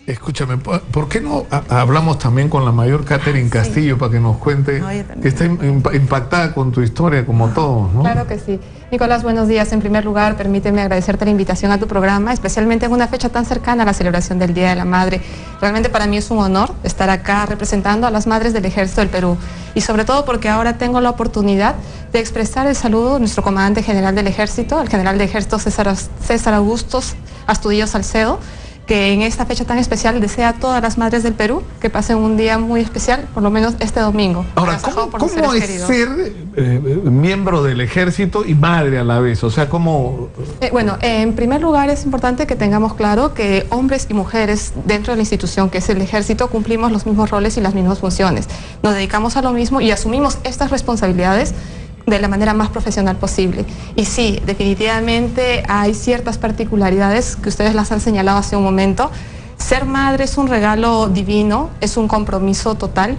Escúchame, ¿por qué no hablamos también con la mayor Catherine Castillo para que nos cuente, que está impactada con tu historia como todos, ¿no? Claro que sí. Nicolás, buenos días. En primer lugar, permíteme agradecerte la invitación a tu programa, especialmente en una fecha tan cercana a la celebración del Día de la Madre. Realmente para mí es un honor estar acá representando a las madres del Ejército del Perú, y sobre todo porque ahora tengo la oportunidad de expresar el saludo de nuestro comandante general del Ejército, el general de Ejército César Augusto Astudillo Salcedo, que en esta fecha tan especial desea a todas las madres del Perú que pasen un día muy especial, por lo menos este domingo. Ahora, ¿cómo es ser miembro del Ejército y madre a la vez? O sea, ¿cómo...? Bueno, en primer lugar es importante que tengamos claro que hombres y mujeres dentro de la institución que es el Ejército cumplimos los mismos roles y las mismas funciones. Nos dedicamos a lo mismo y asumimos estas responsabilidades de la manera más profesional posible. Y sí, definitivamente hay ciertas particularidades que ustedes las han señalado hace un momento. Ser madre es un regalo divino, es un compromiso total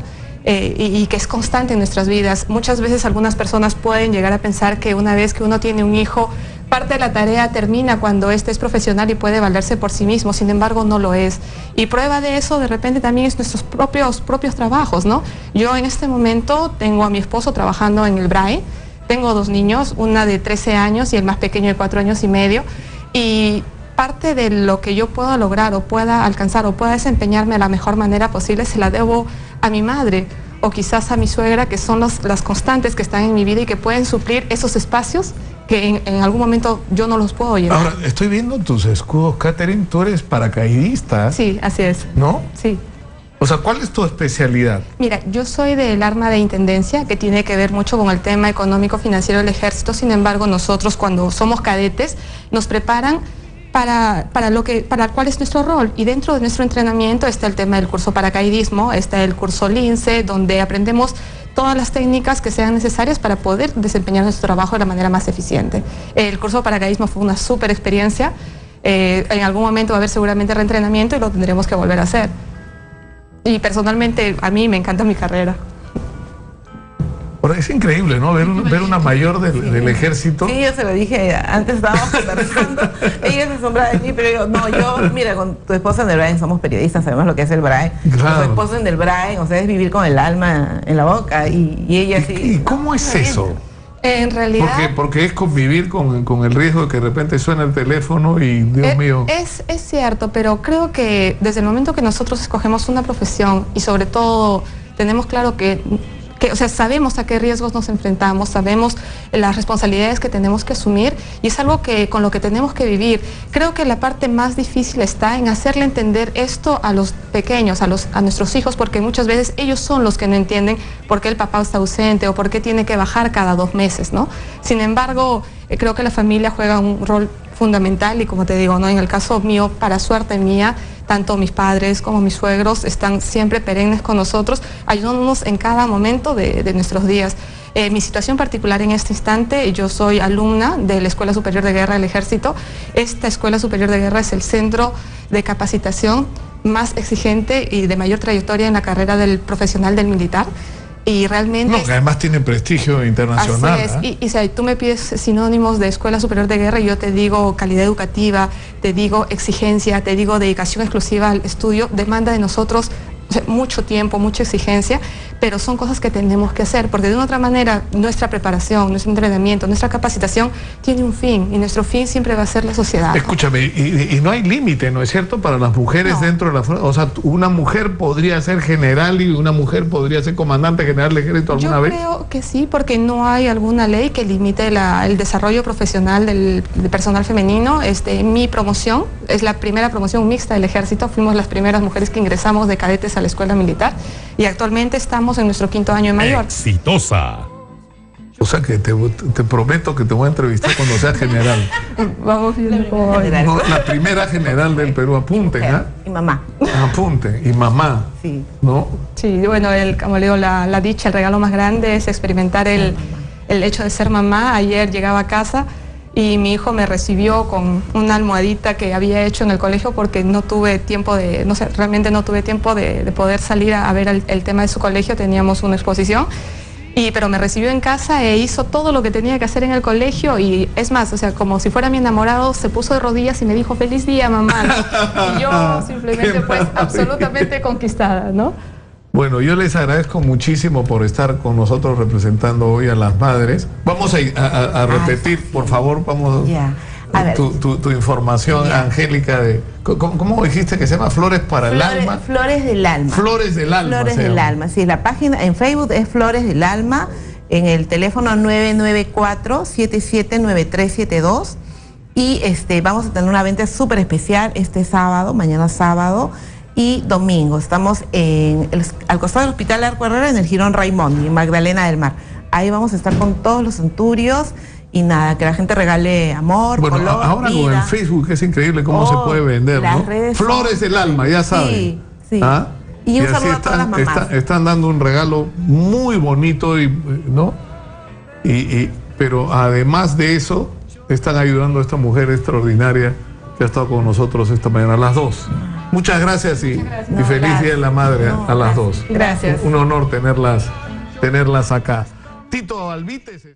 y que es constante en nuestras vidas. Muchas veces algunas personas pueden llegar a pensar que una vez que uno tiene un hijo, parte de la tarea termina cuando éste es profesional y puede valerse por sí mismo. Sin embargo, no lo es. Y prueba de eso, de repente, también es nuestros propios trabajos, ¿no? Yo en este momento tengo a mi esposo trabajando en el BRAE. Tengo 2 niños, una de 13 años y el más pequeño de 4 años y medio. Y parte de lo que yo pueda lograr o pueda alcanzar o pueda desempeñarme de la mejor manera posible se la debo a mi madre o quizás a mi suegra, que son las constantes que están en mi vida y que pueden suplir esos espacios que en algún momento yo no los puedo llevar. Ahora, estoy viendo tus escudos, Catherine, tú eres paracaidista. Sí, así es. ¿No? Sí. O sea, ¿cuál es tu especialidad? Mira, yo soy del arma de intendencia, que tiene que ver mucho con el tema económico financiero del Ejército. Sin embargo, nosotros cuando somos cadetes nos preparan para cuál es nuestro rol, y dentro de nuestro entrenamiento está el tema del curso paracaidismo, está el curso LINCE, donde aprendemos todas las técnicas que sean necesarias para poder desempeñar nuestro trabajo de la manera más eficiente. El curso de paracaidismo fue una súper experiencia. En algún momento va a haber seguramente reentrenamiento y lo tendremos que volver a hacer. Y personalmente a mí me encanta mi carrera. Ahora, es increíble, ¿no? Ver una mayor del Ejército. Sí, yo se lo dije, antes estábamos conversando, ella se asombra de mí, pero mira, con tu esposa en el BRAE somos periodistas, sabemos lo que es el BRAE. Claro. Tu esposa en el BRAE, o sea, es vivir con el alma en la boca, y ella sí. ¿Y cómo es eso? En realidad... Porque es convivir con el riesgo de que de repente suene el teléfono y, Dios mío... Es cierto, pero creo que desde el momento que nosotros escogemos una profesión y sobre todo tenemos claro o sea, sabemos a qué riesgos nos enfrentamos, sabemos las responsabilidades que tenemos que asumir y es algo con lo que tenemos que vivir. Creo que la parte más difícil está en hacerle entender esto a los pequeños, a nuestros hijos, porque muchas veces ellos son los que no entienden por qué el papá está ausente o por qué tiene que bajar cada 2 meses, ¿no? Sin embargo, creo que la familia juega un rol fundamental y, como te digo, ¿no? En el caso mío, para suerte mía, tanto mis padres como mis suegros están siempre perennes con nosotros, ayudándonos en cada momento de nuestros días. Mi situación particular en este instante, yo soy alumna de la Escuela Superior de Guerra del Ejército. Esta Escuela Superior de Guerra es el centro de capacitación más exigente y de mayor trayectoria en la carrera del profesional del militar. Y realmente... No, que además tiene prestigio internacional. Así es. Y si tú me pides sinónimos de Escuela Superior de Guerra, yo te digo calidad educativa, te digo exigencia, te digo dedicación exclusiva al estudio, demanda de nosotros mucho tiempo, mucha exigencia, pero son cosas que tenemos que hacer, porque de una otra manera nuestra preparación, nuestro entrenamiento, nuestra capacitación tiene un fin, y nuestro fin siempre va a ser la sociedad. Escúchame, y no hay límite, ¿no es cierto?, para las mujeres dentro de la fuerza. O sea, una mujer podría ser general y una mujer podría ser comandante general del Ejército alguna vez. Yo creo que sí, porque no hay alguna ley que limite el desarrollo profesional del personal femenino. Mi promoción es la primera promoción mixta del Ejército, fuimos las primeras mujeres que ingresamos de cadetes a la escuela militar y actualmente estamos en nuestro 5º año de mayor. Exitosa. O sea que te prometo que te voy a entrevistar cuando seas general. Vamos bien. No, la primera general del Perú, apunten, ¿ah? Y mamá. Apunten, y mamá. Sí. ¿No? Sí, bueno, como le digo, la dicha, el regalo más grande es experimentar el hecho de ser mamá. Ayer llegaba a casa y mi hijo me recibió con una almohadita que había hecho en el colegio porque no tuve tiempo realmente no tuve tiempo de poder salir a ver el tema de su colegio, teníamos una exposición. Pero me recibió en casa e hizo todo lo que tenía que hacer en el colegio y es más, o sea, como si fuera mi enamorado, se puso de rodillas y me dijo, feliz día, mamá, ¿no? Y yo simplemente pues absolutamente conquistada, ¿no? Bueno, yo les agradezco muchísimo por estar con nosotros representando hoy a las madres. Vamos a repetir, por favor, vamos a ver. Tu información, Angélica, de ¿cómo dijiste que se llama? Flores para el alma. Flores del alma. Flores del alma. Flores del alma, sí, la página en Facebook es Flores del Alma, en el teléfono 994-779372 y vamos a tener una venta súper especial este sábado, mañana sábado y domingo. Estamos al costado del Hospital Arco Herrera, en el Jirón Raimondi, en Magdalena del Mar. Ahí vamos a estar con todos los centurios y nada, que la gente regale amor, bueno, color, ahora vida. con el Facebook es increíble cómo se puede vender, ¿no? Flores del alma, ya saben. Sí, sí. ¿Ah? Y un saludo a todas las mamás. Están dando un regalo muy bonito, ¿no? Pero además de eso, están ayudando a esta mujer extraordinaria que ha estado con nosotros esta mañana, a las dos. Muchas gracias y feliz Día de la Madre a las dos. Gracias. Un honor tenerlas acá. Tito Alvites.